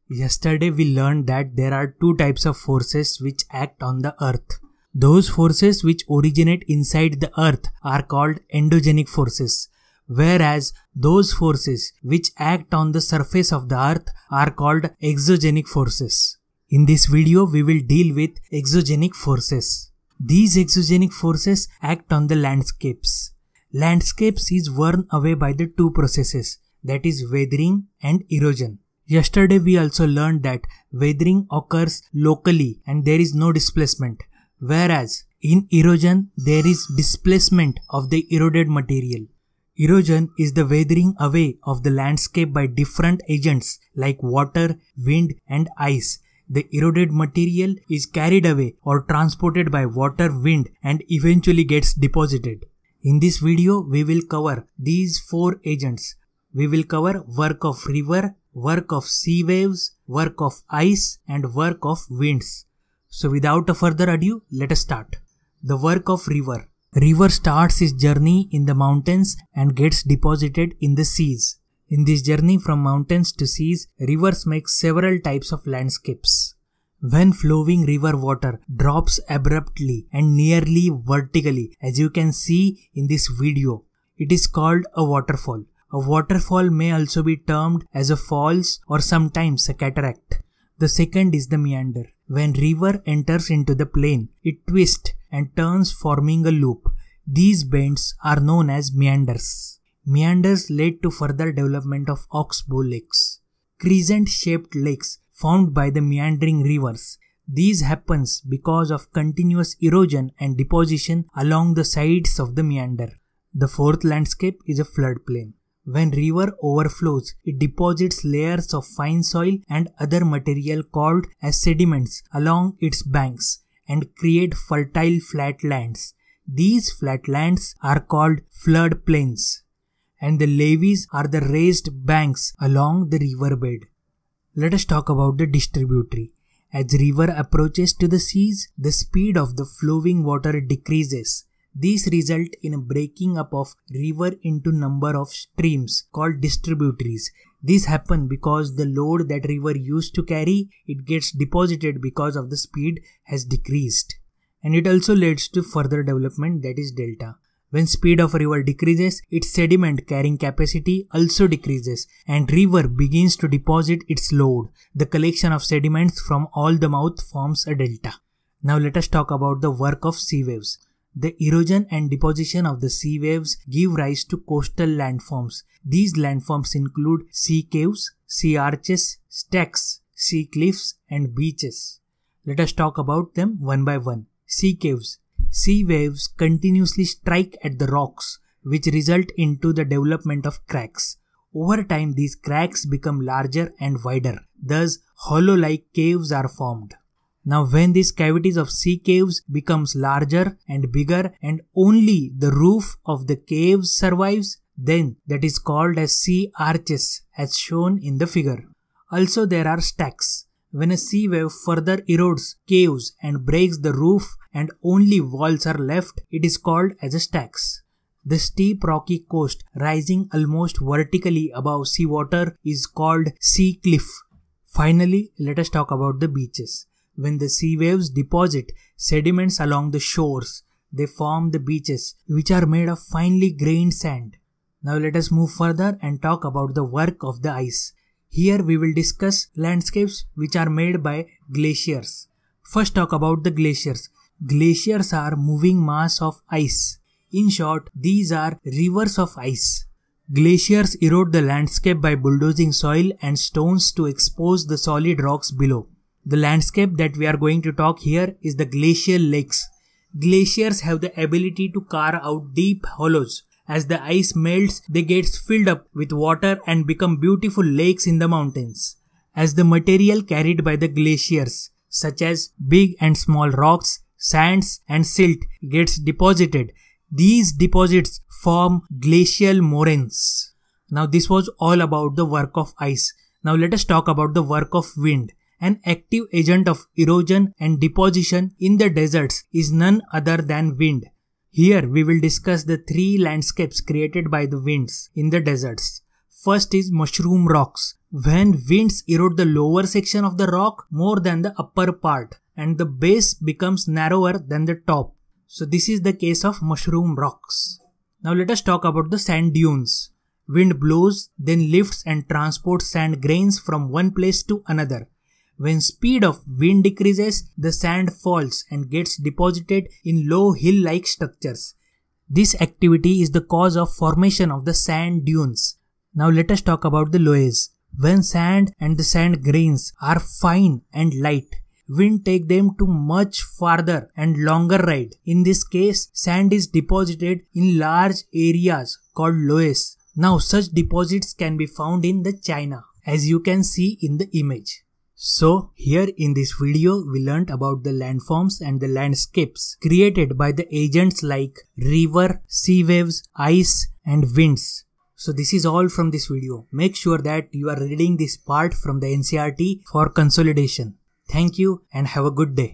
Yesterday we learned that there are two types of forces which act on the earth. Those forces which originate inside the earth are called endogenic forces, whereas those forces which act on the surface of the earth are called exogenic forces. In this video we will deal with exogenic forces. These exogenic forces act on the landscapes. Landscapes is worn away by the two processes, that is weathering and erosion. Yesterday we also learned that weathering occurs locally and there is no displacement, whereas in erosion there is displacement of the eroded material. Erosion is the weathering away of the landscape by different agents like water, wind and ice. The eroded material is carried away or transported by water, wind and eventually gets deposited. In this video we will cover these four agents. We will cover work of river, work of sea waves, work of ice and work of winds. So without a further ado, let us start. The work of river. River starts its journey in the mountains and gets deposited in the seas. In this journey from mountains to seas, rivers make several types of landscapes. When flowing river water drops abruptly and nearly vertically, as you can see in this video, it is called a waterfall. A waterfall may also be termed as a falls or sometimes a cataract. The second is the meander. When river enters into the plain, it twists and turns forming a loop. These bends are known as meanders. Meanders led to further development of oxbow lakes, crescent-shaped lakes formed by the meandering rivers. These happens because of continuous erosion and deposition along the sides of the meander. The fourth landscape is a floodplain. When river overflows, it deposits layers of fine soil and other material called as sediments along its banks and create fertile flatlands. These flatlands are called floodplains, and the levees are the raised banks along the riverbed. Let us talk about the distributary. As river approaches to the seas, the speed of the flowing water decreases. These result in a breaking up of river into number of streams called distributaries. This happen because the load that river used to carry, it gets deposited because of the speed has decreased. And it also leads to further development, that is delta. When speed of a river decreases, its sediment carrying capacity also decreases and river begins to deposit its load. The collection of sediments from all the mouth forms a delta. Now let us talk about the work of sea waves. The erosion and deposition of the sea waves give rise to coastal landforms. These landforms include sea caves, sea arches, stacks, sea cliffs and beaches. Let us talk about them one by one. Sea caves. Sea waves continuously strike at the rocks, which result into the development of cracks. Over time, these cracks become larger and wider. Thus, hollow-like caves are formed. Now, when these cavities of sea caves becomes larger and bigger and only the roof of the caves survives, then that is called as sea arches as shown in the figure. Also, there are stacks. When a sea wave further erodes caves and breaks the roof and only walls are left, it is called as a stacks. The steep rocky coast rising almost vertically above seawater is called sea cliff. Finally, let us talk about the beaches. When the sea waves deposit sediments along the shores, they form the beaches, which are made of finely grained sand. Now let us move further and talk about the work of the ice. Here we will discuss landscapes which are made by glaciers. First talk about the glaciers. Glaciers are moving mass of ice. In short, these are rivers of ice. Glaciers erode the landscape by bulldozing soil and stones to expose the solid rocks below. The landscape that we are going to talk here is the glacial lakes. Glaciers have the ability to carve out deep hollows. As the ice melts, they get filled up with water and become beautiful lakes in the mountains. As the material carried by the glaciers, such as big and small rocks, sands and silt gets deposited, these deposits form glacial moraines. Now this was all about the work of ice. Now let us talk about the work of wind. An active agent of erosion and deposition in the deserts is none other than wind. Here we will discuss the three landscapes created by the winds in the deserts. First is mushroom rocks. When winds erode the lower section of the rock more than the upper part and the base becomes narrower than the top. So this is the case of mushroom rocks. Now let us talk about the sand dunes. Wind blows, then lifts and transports sand grains from one place to another. When speed of wind decreases, the sand falls and gets deposited in low hill-like structures. This activity is the cause of formation of the sand dunes. Now let us talk about the loess. When sand and the sand grains are fine and light, wind take them to much farther and longer ride. In this case, sand is deposited in large areas called loess. Now such deposits can be found in the China, as you can see in the image. So here in this video we learnt about the landforms and the landscapes created by the agents like river, sea waves, ice and winds. So this is all from this video. Make sure that you are reading this part from the NCERT for consolidation. Thank you and have a good day.